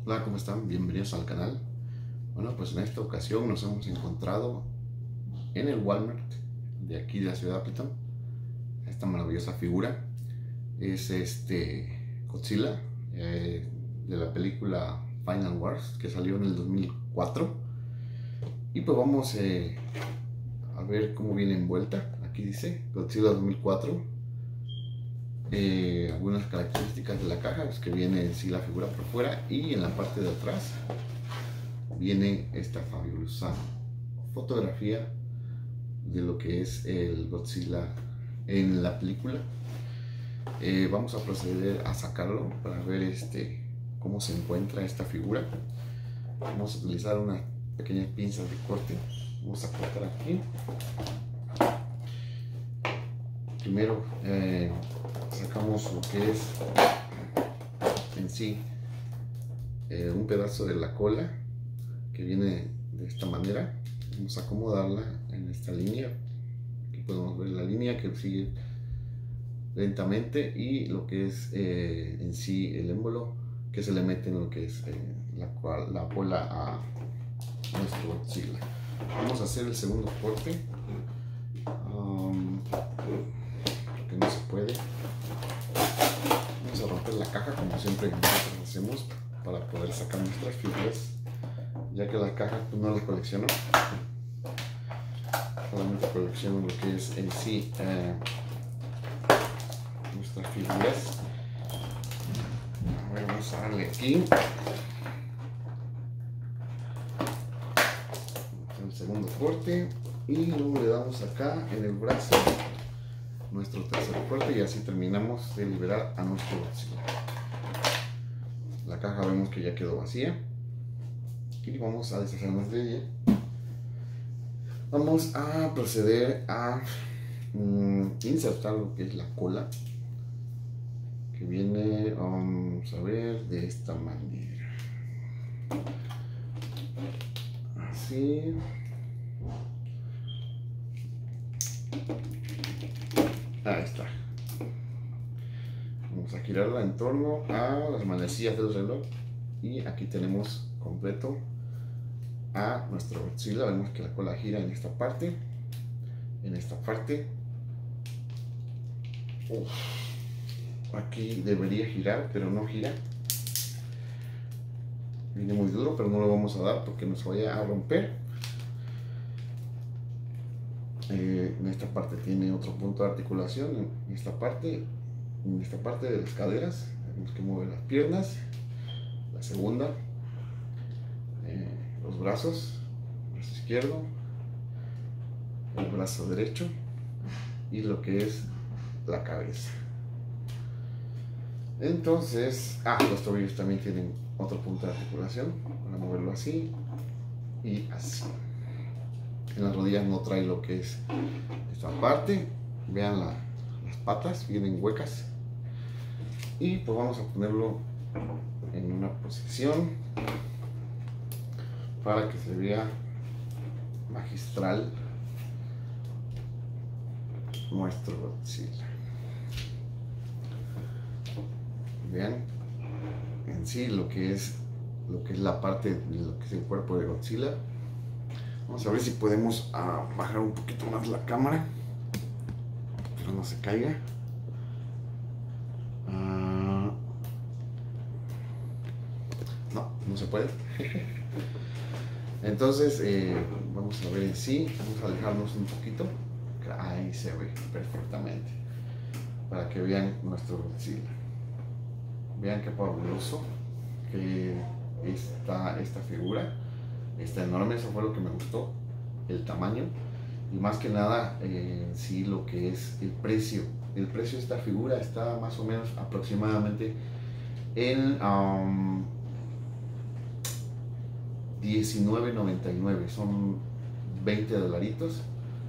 Hola, ¿cómo están? Bienvenidos al canal. Bueno, pues en esta ocasión nos hemos encontrado en el Walmart de aquí de la ciudad de Appleton esta maravillosa figura. Es Godzilla de la película Final Wars, que salió en el 2004. Y pues vamos a ver cómo viene envuelta. Aquí dice Godzilla 2004. Algunas características de la caja es que viene en sí la figura por fuera, y en la parte de atrás viene esta fabulosa fotografía de lo que es el Godzilla en la película. Vamos a proceder a sacarlo para ver cómo se encuentra esta figura. Vamos a utilizar unas pequeñas pinzas de corte. Vamos a cortar aquí. Primero sacamos lo que es en sí un pedazo de la cola, que viene de esta manera. Vamos a acomodarla en esta línea. Aquí podemos ver la línea que sigue lentamente, y lo que es en sí el émbolo que se le mete en lo que es la cola a nuestro Godzilla. Vamos a hacer el segundo corte, porque no se puede. Vamos a romper la caja como siempre nosotros hacemos para poder sacar nuestras figuras, ya que la caja pues no la colecciono, solamente colecciono lo que es en sí nuestras figuras. A ver, vamos a darle aquí el segundo corte, y luego le damos acá en el brazo nuestro tercer corte, y así terminamos de liberar a nuestro Godzilla. La caja vemos que ya quedó vacía y vamos a deshacernos de ella. Vamos a proceder a insertar lo que es la cola, que viene, vamos a ver, de esta manera, así. Ahí está. Vamos a girarla en torno a las manecillas del reloj, y aquí tenemos completo a nuestro Godzilla. Vemos que la cola gira en esta parte, en esta parte. Aquí debería girar, pero no gira. Viene muy duro, pero no lo vamos a dar porque nos vaya a romper. En esta parte tiene otro punto de articulación, en esta parte de las caderas. Tenemos que mover las piernas, la segunda, los brazos, el brazo izquierdo, el brazo derecho, y lo que es la cabeza. Entonces, los tobillos también tienen otro punto de articulación para moverlo así y así. En las rodillas no trae lo que es esta parte. Vean las patas, vienen huecas. Y pues vamos a ponerlo en una posición para que se vea magistral nuestro Godzilla. Vean en sí lo que es la parte de lo que es el cuerpo de Godzilla. Vamos a ver si podemos bajar un poquito más la cámara, pero no se caiga. No se puede. Entonces vamos a ver en sí. Vamos a alejarnos un poquito. Ahí se ve perfectamente, para que vean nuestro Godzilla. Vean qué fabuloso que está esta figura. Está enorme, eso fue lo que me gustó, el tamaño, y más que nada sí lo que es el precio. El precio de esta figura está más o menos aproximadamente en $19.99, son 20 dolaritos.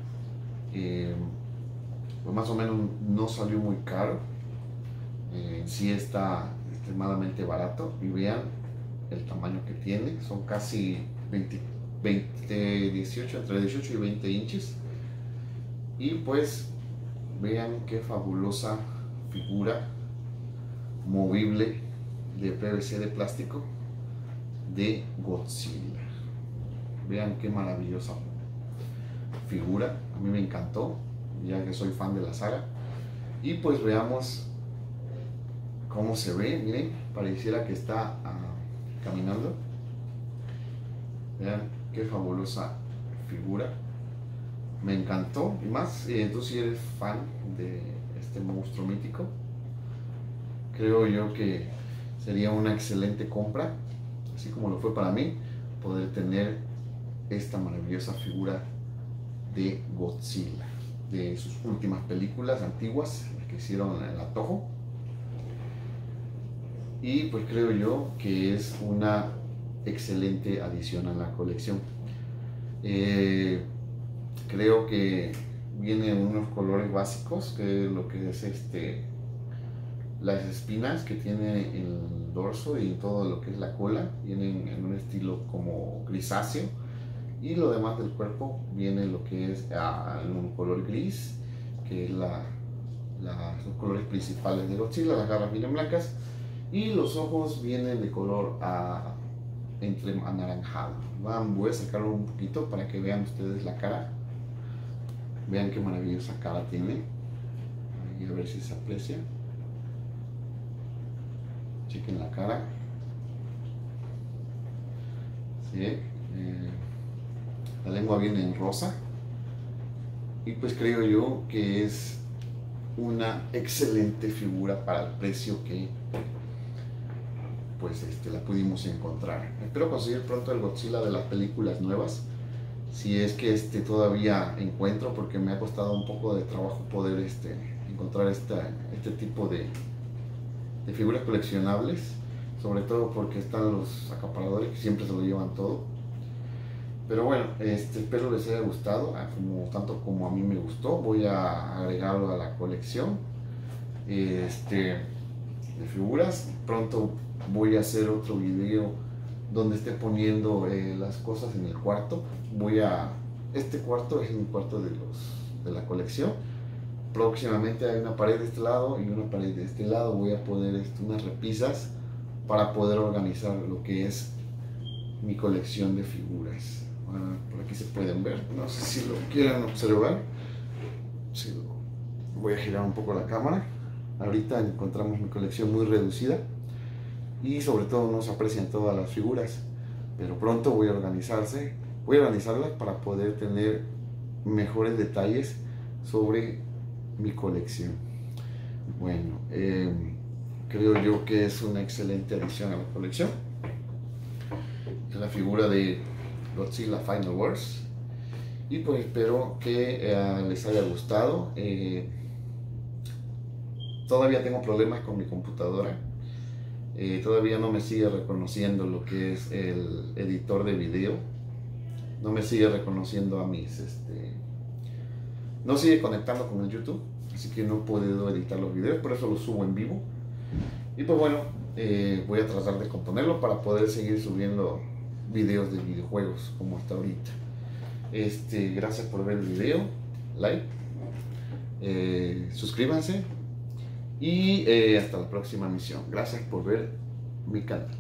Pues más o menos no salió muy caro. Sí está extremadamente barato, y vean el tamaño que tiene. Son casi entre 18 y 20 inches. Y pues vean qué fabulosa figura movible de PVC, de plástico, de Godzilla. Vean qué maravillosa figura, a mí me encantó, ya que soy fan de la saga. Y pues veamos cómo se ve. Miren, pareciera que está caminando. Vean qué fabulosa figura, me encantó. Y más, tú si eres fan de este monstruo mítico, creo yo que sería una excelente compra, así como lo fue para mí, poder tener esta maravillosa figura de Godzilla, de sus últimas películas antiguas, las que hicieron en el Toho. Y pues creo yo que es una excelente adición a la colección. Creo que vienen unos colores básicos, que es lo que es las espinas que tiene el dorso y todo lo que es la cola, vienen en un estilo como grisáceo, y lo demás del cuerpo viene lo que es en un color gris, que es los colores principales de Godzilla. Las garras vienen blancas y los ojos vienen de color entre anaranjado. Voy a sacarlo un poquito para que vean ustedes la cara. Vean qué maravillosa cara tiene. Y a ver si se aprecia. Chequen la cara. ¿Sí? La lengua viene en rosa. Y pues creo yo que es una excelente figura para el precio que pues la pudimos encontrar. Espero conseguir pronto el Godzilla de las películas nuevas, si es que todavía encuentro, porque me ha costado un poco de trabajo poder encontrar este tipo de figuras coleccionables, sobre todo porque están los acaparadores que siempre se lo llevan todo. Pero bueno, espero les haya gustado, tanto como a mí me gustó. Voy a agregarlo a la colección de figuras. Pronto voy a hacer otro video donde esté poniendo las cosas en el cuarto. Este cuarto es un cuarto de la colección. Próximamente hay una pared de este lado y una pared de este lado. Voy a poner unas repisas para poder organizar lo que es mi colección de figuras. Por aquí se pueden ver, no sé si lo quieren observar. Voy a girar un poco la cámara. Ahorita encontramos mi colección muy reducida y sobre todo no se aprecian todas las figuras, pero pronto voy a organizarlas para poder tener mejores detalles sobre mi colección. Bueno, creo yo que es una excelente adición a la colección. Es la figura de Godzilla Final Wars, y pues espero que les haya gustado. Todavía tengo problemas con mi computadora, todavía no me sigue reconociendo lo que es el editor de video, no me sigue reconociendo no sigue conectando con el YouTube, así que no he podido editar los videos, por eso los subo en vivo. Y pues bueno, voy a tratar de componerlo para poder seguir subiendo videos de videojuegos como hasta ahorita. Gracias por ver el video, like, suscríbanse y hasta la próxima emisión. Gracias por ver mi canal.